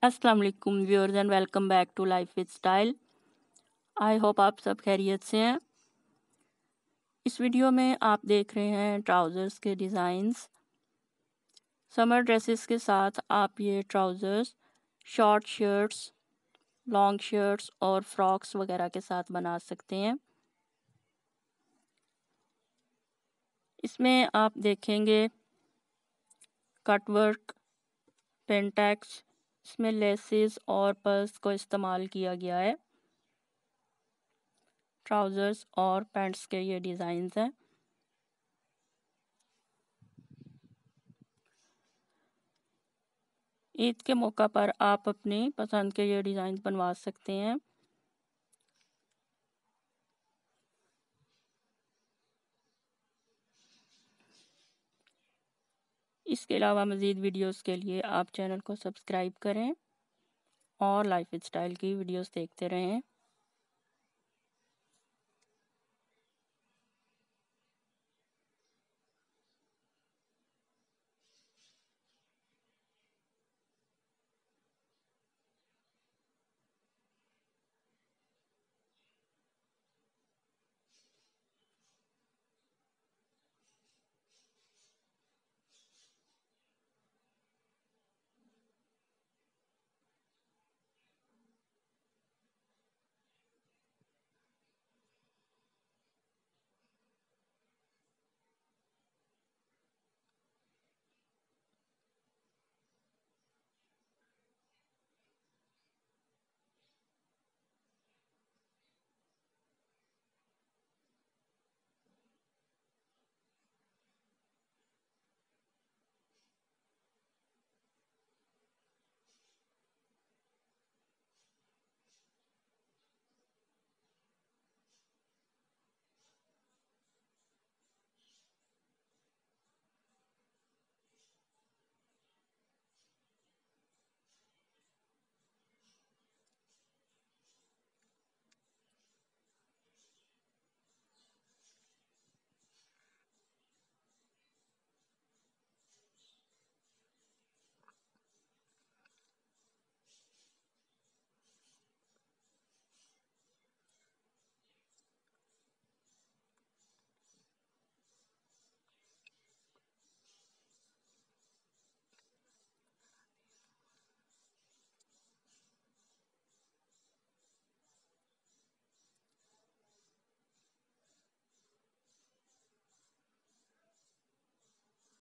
अस्सलाम वालेकुम viewers and welcome back to life with style. I hope आप सब खैरियत से हैं। इस वीडियो में आप देख रहे हैं ट्राउज़र्स के डिज़ाइंस। समर ड्रेसेस के साथ आप ये trousers short shirts, long shirts और फ्रॉक्स वगैरह के साथ बना सकते हैं। इसमें आप देखेंगे कट वर्क, पेंटैक्स, इसमें लेसेस और पर्ल्स को इस्तेमाल किया गया है। ट्राउज़र्स और पैंट्स के ये डिज़ाइंस हैं। ईद के मौका पर आप अपनी पसंद के ये डिज़ाइन बनवा सकते हैं। इसके अलावा मज़ीद वीडियोस के लिए आप चैनल को सब्सक्राइब करें और लाइफ स्टाइल की वीडियोस देखते रहें।